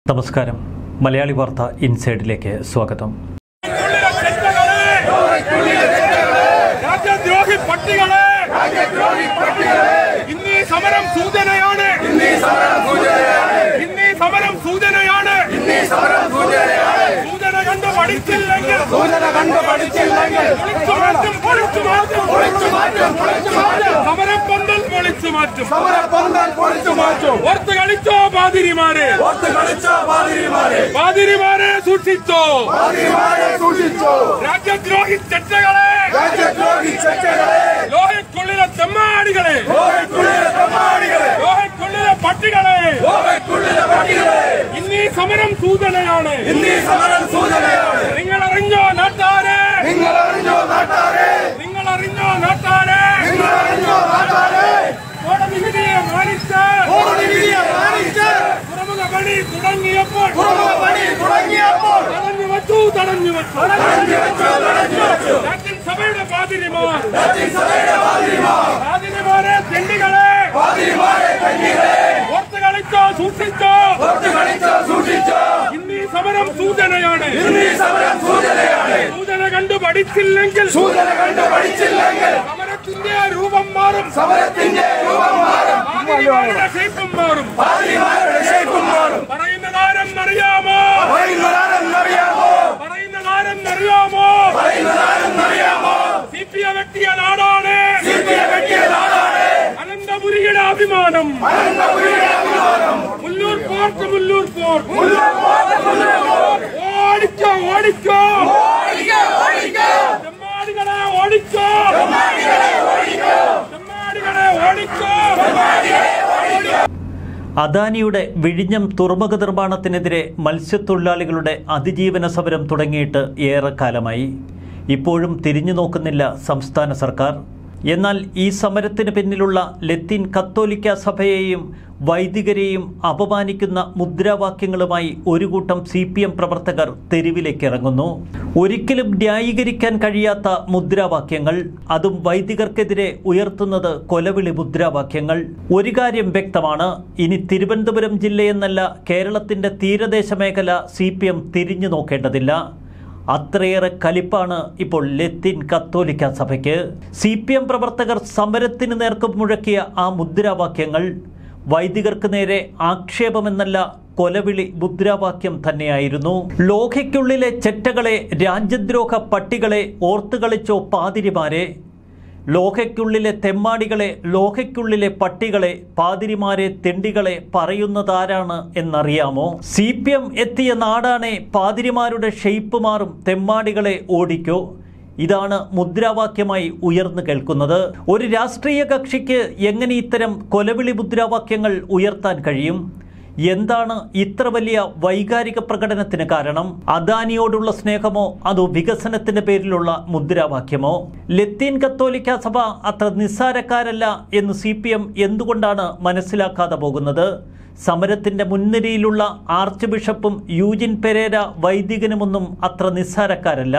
നമസ്കാരം. മലയാളി വാർത്ത ഇൻസൈഡിലേക്ക് സ്വാഗതം. രാജ്യദ്രോഹി പട്ടികളെ ഇന്നീ സമരം സൂചനയാണ്. സൂചന കണ്ടു പഠിച്ചില്ലെങ്കിൽ സമരപ്പന്തൽ പൊളിച്ചു മാറ്റും. ഓർത്ത് കളിച്ചോ പാതിരിമാരെ, സൂക്ഷിച്ചോ. രാജ്യദ്രോഹി ചെറ്റകളെ, ലോഹയ്ക്കുള്ളിലെ തെമ്മാടികളെ, ലോഹയ്ക്കുള്ളിലെ പട്ടികളെ, ഇന്നീ സമരം സൂചനയാണ്. നിങ്ങളറിഞ്ഞോ നാട്ടാരെ, കോടതി വിധിയെ മാനിച്ച് തുറമുഖ പണി തുടങ്ങിയപ്പോൾ തടഞ്ഞു വച്ചു. രാജ്യസഭയുടെ പാതിരിമാരെ തെണ്ടികളെ, ഓർത്ത് കളിച്ചോ, സൂക്ഷിച്ചോ. ഇന്നീ സമരം സൂചനയാണ്. സൂചന കണ്ടു പഠിച്ചില്ലെങ്കിൽ സമരത്തിന്റെ രൂപം മാറും. പാതിരിമാരുടെ ഷേപ്പും മാറും. പറയുന്നതാരെന്നറിയാമോ? സിപിഎം വെട്ടിയ നാടാണ് അനന്തപുരിയുടെ അഭിമാനം. മുല്ലൂർ പോർട്ട് ഓടിക്കോ. തെമ്മാടികളെ ഓടിക്കോ. അദാനിയുടെ വിഴിഞ്ഞം തുറമുഖ നിർമ്മാണത്തിനെതിരെ മത്സ്യത്തൊഴിലാളികളുടെ അതിജീവന സമരം തുടങ്ങിയിട്ട് ഏറെക്കാലമായി. ഇപ്പോഴും തിരിഞ്ഞു നോക്കുന്നില്ല സംസ്ഥാന സർക്കാർ. എന്നാൽ ഈ സമരത്തിന് പിന്നിലുള്ള ലത്തീൻ കത്തോലിക്ക സഭയെയും വൈദികരെയും അപമാനിക്കുന്ന മുദ്രാവാക്യങ്ങളുമായി ഒരു കൂട്ടം CPM പ്രവർത്തകർ തെരുവിലേക്ക് ഇറങ്ങുന്നു. ഒരിക്കലും ന്യായീകരിക്കാൻ കഴിയാത്ത മുദ്രാവാക്യങ്ങൾ, അതും വൈദികർക്കെതിരെ ഉയർത്തുന്നത് കൊലവിളി മുദ്രാവാക്യങ്ങൾ. ഒരു കാര്യം വ്യക്തമാണ്, ഇനി തിരുവനന്തപുരം ജില്ലയെന്നല്ല കേരളത്തിൻ്റെ തീരദേശ മേഖല CPM തിരിഞ്ഞു നോക്കേണ്ടതില്ല. അത്രയേറെ കലിപ്പാണ് ഇപ്പോൾ ലത്തീൻ കത്തോലിക്ക സഭയ്ക്ക്. CPM പ്രവർത്തകർ സമരത്തിന് നേർക്കും മുഴക്കിയ ആ മുദ്രാവാക്യങ്ങൾ വൈദികർക്ക് നേരെ ആക്ഷേപമെന്നല്ല, കൊലവിളി മുദ്രാവാക്യം തന്നെയായിരുന്നു. ലോഹയ്ക്കുള്ളിലെ ചെറ്റകളെ, രാജ്യദ്രോഹ പട്ടികളെ, ഓർത്തുകളിച്ചോ പാതിരിമാരെ. ലോഹയ്ക്കുള്ളിലെ തെമ്മാടികളെ, ലോഹയ്ക്കുള്ളിലെ പട്ടികളെ, പാതിരിമാരെ, തെണ്ടികളെ പറയുന്നതാരാണ് എന്നറിയാമോ? CPM എത്തിയ നാടാണേ പാതിരിമാരുടെ ഷെയ്പ്പ് മാറും, തെമ്മാടികളെ ഓടിക്കോ. ഇതാണ് മുദ്രാവാക്യമായി ഉയർന്നു കേൾക്കുന്നത്. ഒരു രാഷ്ട്രീയ കക്ഷിക്ക് എങ്ങനെ ഇത്തരം കൊലവിളി മുദ്രാവാക്യങ്ങൾ ഉയർത്താൻ കഴിയും? എന്താണ് ഇത്ര വലിയ വൈകാരിക പ്രകടനത്തിന് കാരണം? അദാനിയോടുള്ള സ്നേഹമോ അതോ വികസനത്തിന്റെ പേരിലുള്ള മുദ്രാവാക്യമോ? ലത്തീൻ കത്തോലിക്ക സഭ അത്ര നിസ്സാരക്കാരല്ല എന്ന് CPM എന്തുകൊണ്ടാണ് മനസ്സിലാക്കാതെ പോകുന്നത്? സമരത്തിന്റെ മുൻനിരയിലുള്ള ആർച്ച് ബിഷപ്പും യൂജിൻ പെരേര വൈദികനുമൊന്നും അത്ര നിസ്സാരക്കാരല്ല.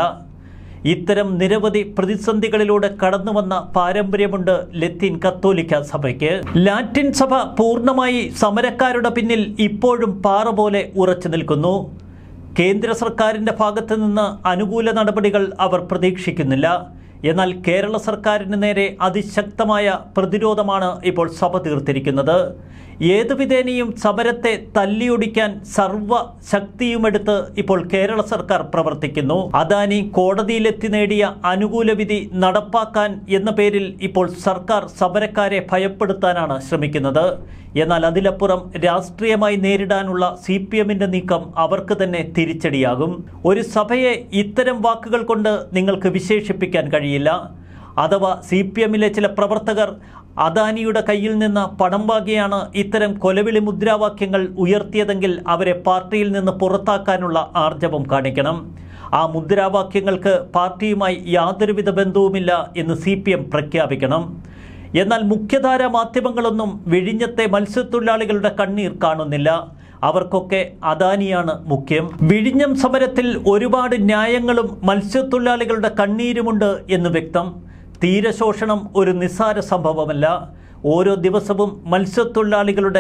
ഇത്തരം നിരവധി പ്രതിസന്ധികളിലൂടെ കടന്നുവന്ന പാരമ്പര്യമുണ്ട് ലത്തീൻ കത്തോലിക്ക സഭയ്ക്ക്. ലാറ്റിൻ സഭ പൂർണ്ണമായി സമരക്കാരുടെ പിന്നിൽ ഇപ്പോഴും പാറ പോലെ ഉറച്ചു നിൽക്കുന്നു. കേന്ദ്ര സർക്കാരിൻ്റെ ഭാഗത്തു നിന്ന് അനുകൂല നടപടികൾ അവർ പ്രതീക്ഷിക്കുന്നില്ല. എന്നാൽ കേരള സർക്കാരിന് നേരെ അതിശക്തമായ പ്രതിരോധമാണ് ഇപ്പോൾ സഭ തീർത്തിരിക്കുന്നത്. ഏതുവിധേനയും സമരത്തെ തല്ലിയൊടിക്കാൻ സർവ്വ ശക്തിയുമെടുത്ത് ഇപ്പോൾ കേരള സർക്കാർ പ്രവർത്തിക്കുന്നു. അദാനി കോടതിയിലെത്തി നേടിയ അനുകൂല വിധി നടപ്പാക്കാൻ എന്ന പേരിൽ ഇപ്പോൾ സർക്കാർ സമരക്കാരെ ഭയപ്പെടുത്താനാണ് ശ്രമിക്കുന്നത്. എന്നാൽ അതിലപ്പുറം രാഷ്ട്രീയമായി നേരിടാനുള്ള CPMന്റെ നീക്കം അവർക്ക് തന്നെ തിരിച്ചടിയാകും. ഒരു സഭയെ ഇത്തരം വാക്കുകൾ കൊണ്ട് നിങ്ങൾക്ക് വിശേഷിപ്പിക്കാൻ കഴിയില്ല. അഥവാ CPMലെ ചില പ്രവർത്തകർ അദാനിയുടെ കയ്യിൽ നിന്ന് പണം വാങ്ങിയാണ് ഇത്തരം കൊലവിളി മുദ്രാവാക്യങ്ങൾ ഉയർത്തിയതെങ്കിൽ അവരെ പാർട്ടിയിൽ നിന്ന് പുറത്താക്കാനുള്ള ആർജവം കാണിക്കണം. ആ മുദ്രാവാക്യങ്ങൾക്ക് പാർട്ടിയുമായി യാതൊരുവിധ ബന്ധവുമില്ല എന്ന് CPM പ്രഖ്യാപിക്കണം. എന്നാൽ മുഖ്യധാരാ മാധ്യമങ്ങളൊന്നും വിഴിഞ്ഞത്തെ മത്സ്യത്തൊഴിലാളികളുടെ കണ്ണീർ കാണുന്നില്ല. അവർക്കൊക്കെ അദാനിയാണ് മുഖ്യം. വിഴിഞ്ഞം സമരത്തിൽ ഒരുപാട് ന്യായങ്ങളും മത്സ്യത്തൊഴിലാളികളുടെ കണ്ണീരുമുണ്ട് എന്ന് വ്യക്തം. തീരശോഷണം ഒരു നിസ്സാര സംഭവമല്ല. ഓരോ ദിവസവും മത്സ്യത്തൊഴിലാളികളുടെ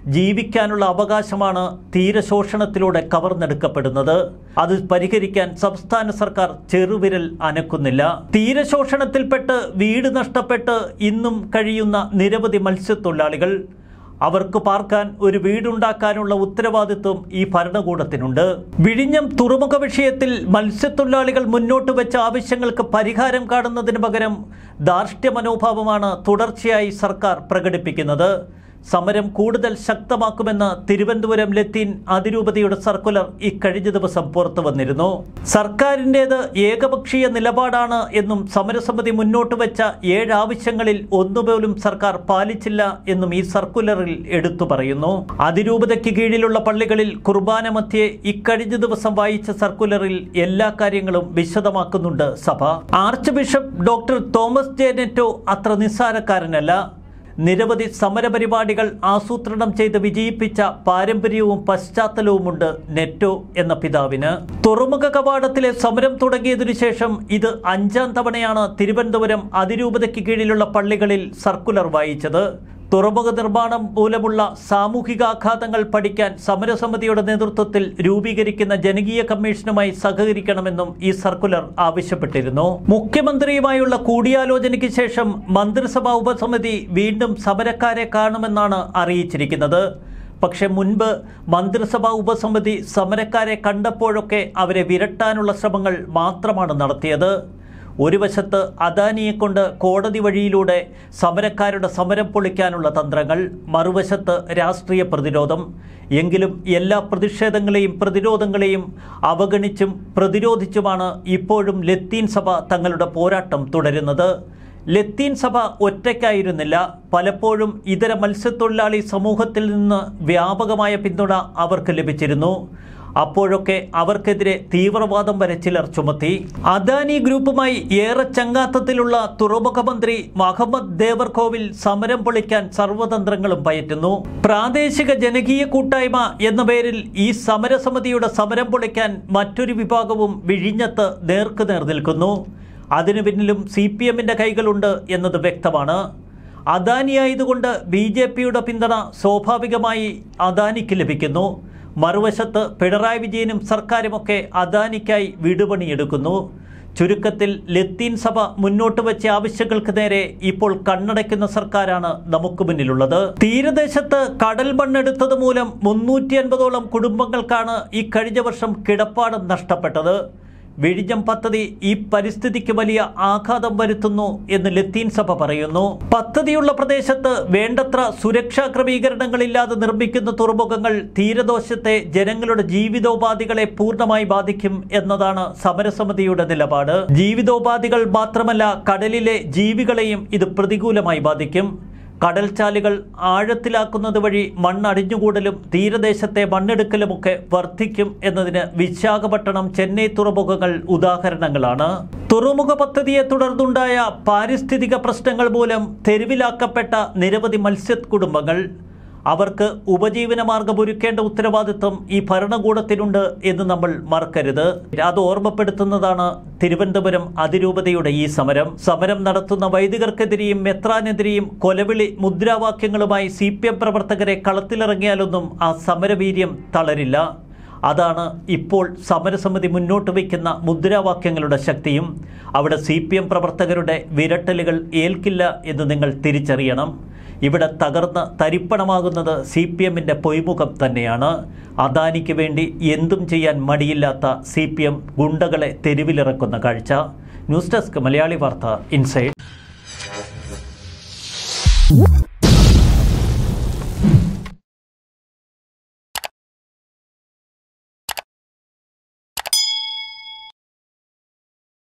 ജീവിക്കാനുള്ള അവകാശമാണ് തീരശോഷണത്തിലൂടെ കവർന്നെടുക്കപ്പെടുന്നത്. അത് പരിഹരിക്കാൻ സംസ്ഥാന സർക്കാർ ചെറുവിരൽ അനക്കുന്നില്ല. തീരശോഷണത്തിൽപ്പെട്ട് വീട് നഷ്ടപ്പെട്ട് ഇന്നും കഴിയുന്ന നിരവധി മത്സ്യത്തൊഴിലാളികൾ, അവർക്ക് പാർക്കാൻ ഒരു വീടുണ്ടാക്കാനുള്ള ഉത്തരവാദിത്വം ഈ ഭരണകൂടത്തിനുണ്ട്. വിഴിഞ്ഞം തുറമുഖ വിഷയത്തിൽ മത്സ്യത്തൊഴിലാളികൾ മുന്നോട്ട് വെച്ച ആവശ്യങ്ങൾക്ക് പരിഹാരം കാണുന്നതിന് പകരം ധാർഷ്ട്യ മനോഭാവമാണ് തുടർച്ചയായി സർക്കാർ പ്രകടിപ്പിക്കുന്നത്. സമരം കൂടുതൽ ശക്തമാക്കുമെന്ന് തിരുവനന്തപുരം ലത്തീൻ അതിരൂപതയുടെ സർക്കുലർ ഇക്കഴിഞ്ഞ ദിവസം പുറത്തു വന്നിരുന്നു. സർക്കാരിൻ്റേത് ഏകപക്ഷീയ നിലപാടാണ് എന്നും സമരസമിതി മുന്നോട്ട് വെച്ച 7 ആവശ്യങ്ങളിൽ ഒന്നുപോലും സർക്കാർ പാലിച്ചില്ല എന്നും ഈ സർക്കുലറിൽ എടുത്തു പറയുന്നു. അതിരൂപതയ്ക്ക് കീഴിലുള്ള പള്ളികളിൽ കുർബാന മധ്യേ ഇക്കഴിഞ്ഞ ദിവസം വായിച്ച സർക്കുലറിൽ എല്ലാ കാര്യങ്ങളും വിശദമാക്കുന്നുണ്ട് സഭ. Arch bishop doctor Thomas J Netto അത്ര നിസ്സാരക്കാരനല്ല. നിരവധി സമരപരിപാടികൾ ആസൂത്രണം ചെയ്ത് വിജയിപ്പിച്ച പാരമ്പര്യവും പശ്ചാത്തലവുമുണ്ട് നെറ്റോ എന്ന പിതാവിന്. തുറമുഖ കവാടത്തിലെ സമരം തുടങ്ങിയതിനു ശേഷം ഇത് 5ാം തവണയാണ് തിരുവനന്തപുരം അതിരൂപതയ്ക്ക് കീഴിലുള്ള പള്ളികളിൽ സർക്കുലർ വായിച്ചത്. തുറമുഖ നിർമ്മാണം മൂലമുള്ള സാമൂഹികാഘാതങ്ങൾ പഠിക്കാൻ സമരസമിതിയുടെ നേതൃത്വത്തിൽ രൂപീകരിക്കുന്ന ജനകീയ കമ്മീഷനുമായി സഹകരിക്കണമെന്നും ഈ സർക്കുലർ ആവശ്യപ്പെട്ടിരുന്നു. മുഖ്യമന്ത്രിയുമായുള്ള കൂടിയാലോചനയ്ക്ക് ശേഷം മന്ത്രിസഭാ ഉപസമിതി വീണ്ടും സമരക്കാരെ കാണുമെന്നാണ് അറിയിച്ചിരിക്കുന്നത്. പക്ഷെ മുൻപ് മന്ത്രിസഭാ ഉപസമിതി സമരക്കാരെ കണ്ടപ്പോഴൊക്കെ അവരെ വിരട്ടാനുള്ള ശ്രമങ്ങൾ മാത്രമാണ് നടത്തിയത്. ഒരു വശത്ത് അദാനിയെക്കൊണ്ട് കോടതി വഴിയിലൂടെ സമരക്കാരുടെ സമരം പൊളിക്കാനുള്ള തന്ത്രങ്ങൾ, മറുവശത്ത് രാഷ്ട്രീയ പ്രതിരോധം. എങ്കിലും എല്ലാ പ്രതിഷേധങ്ങളെയും പ്രതിരോധങ്ങളെയും അവഗണിച്ചും പ്രതിരോധിച്ചുമാണ് ഇപ്പോഴും ലത്തീൻ സഭ തങ്ങളുടെ പോരാട്ടം തുടരുന്നത്. ലത്തീൻ സഭ ഒറ്റയ്ക്കായിരുന്നില്ല. പലപ്പോഴും ഇതര മത്സ്യത്തൊഴിലാളി സമൂഹത്തിൽ നിന്ന് വ്യാപകമായ പിന്തുണ അവർക്ക് ലഭിച്ചിരുന്നു. അപ്പോഴൊക്കെ അവർക്കെതിരെ തീവ്രവാദം വരെ ചിലർ ചുമത്തി. അദാനി ഗ്രൂപ്പുമായി ഏറെ ചങ്ങാത്തത്തിലുള്ള തുറമുഖ മന്ത്രി മുഹമ്മദ് ദേവർകോവിൽ സമരം പൊളിക്കാൻ സർവ്വതന്ത്രങ്ങളും പയറ്റുന്നു. പ്രാദേശിക ജനകീയ കൂട്ടായ്മ എന്ന പേരിൽ ഈ സമരസമിതിയുടെ സമരം പൊളിക്കാൻ മറ്റൊരു വിഭാഗവും വിഴിഞ്ഞത്ത് നേർക്കുനേർ നിൽക്കുന്നു. അതിനു പിന്നിലും CPMന്റെ കൈകളുണ്ട് എന്നത് വ്യക്തമാണ്. അദാനിയായതുകൊണ്ട് BJPയുടെ പിന്തുണ സ്വാഭാവികമായി അദാനിക്ക് ലഭിക്കുന്നു. മറുവശത്ത് പിണറായി വിജയനും സർക്കാരുമൊക്കെ അദാനിക്കായി വിടുപണിയെടുക്കുന്നു. ചുരുക്കത്തിൽ ലത്തീൻ സഭ മുന്നോട്ട് വെച്ച ആവശ്യങ്ങൾക്ക് നേരെ ഇപ്പോൾ കണ്ണടയ്ക്കുന്ന സർക്കാരാണ് നമുക്ക് മുന്നിലുള്ളത്. തീരദേശത്ത് കടൽ മണ്ണെടുത്തത് മൂലം 350ഓളം കുടുംബങ്ങൾക്കാണ് ഈ കഴിഞ്ഞ വർഷം കിടപ്പാടം നഷ്ടപ്പെട്ടത്. വിഴിഞ്ഞം പദ്ധതി ഈ പരിസ്ഥിതിക്ക് വലിയ ആഘാതം വരുത്തുന്നു എന്ന് ലത്തീൻ സഭ പറയുന്നു. പദ്ധതിയുള്ള പ്രദേശത്ത് വേണ്ടത്ര സുരക്ഷാ ക്രമീകരണങ്ങളില്ലാതെ നിർമ്മിക്കുന്ന തുറമുഖങ്ങൾ തീരദേശത്തെ ജനങ്ങളുടെ ജീവിതോപാധികളെ പൂർണ്ണമായി ബാധിക്കും എന്നതാണ് സമരസമിതിയുടെ നിലപാട്. ജീവിതോപാധികൾ മാത്രമല്ല, കടലിലെ ജീവികളെയും ഇത് പ്രതികൂലമായി ബാധിക്കും. കടൽച്ചാലുകൾ ആഴത്തിലാക്കുന്നത് വഴി മണ്ണടിഞ്ഞുകൂടലും തീരദേശത്തെ മണ്ണെടുക്കലുമൊക്കെ വർദ്ധിക്കും എന്നതിന് വിശാഖപട്ടണം, ചെന്നൈ തുറമുഖങ്ങൾ ഉദാഹരണങ്ങളാണ്. തുറമുഖ പദ്ധതിയെ തുടർന്നുണ്ടായ പാരിസ്ഥിതിക പ്രശ്നങ്ങൾ മൂലം തെരുവിലാക്കപ്പെട്ട നിരവധി മത്സ്യക്കുടുംബങ്ങൾ, അവർക്ക് ഉപജീവനമാർഗം ഒരുക്കേണ്ട ഉത്തരവാദിത്വം ഈ ഭരണകൂടത്തിനുണ്ട് എന്ന് നമ്മൾ മറക്കരുത്. അത് ഓർമ്മപ്പെടുത്തുന്നതാണ് തിരുവനന്തപുരം അതിരൂപതയുടെ ഈ സമരം നടത്തുന്ന വൈദികർക്കെതിരെയും മെത്രാനെതിരെയും കൊലവിളി മുദ്രാവാക്യങ്ങളുമായി CPM പ്രവർത്തകരെ കളത്തിലിറങ്ങിയാലൊന്നും ആ സമരവീര്യം തളരില്ല. അതാണ് ഇപ്പോൾ സമരസമിതി മുന്നോട്ട് വയ്ക്കുന്ന മുദ്രാവാക്യങ്ങളുടെ ശക്തിയും. അവിടെ CPM പ്രവർത്തകരുടെ വിരട്ടലുകൾ ഏൽക്കില്ല എന്ന് നിങ്ങൾ തിരിച്ചറിയണം. ഇവിടെ തകർന്ന് തരിപ്പണമാകുന്നത് CPMന്റെ പൊയ്മുഖം തന്നെയാണ്. അദാനിക്ക് വേണ്ടി എന്തും ചെയ്യാൻ മടിയില്ലാത്ത CPM ഗുണ്ടകളെ തെരുവിലിറക്കുന്ന കാഴ്ച. ന്യൂസ് ഡെസ്ക് മലയാളി വാർത്ത ഇൻസൈഡ്.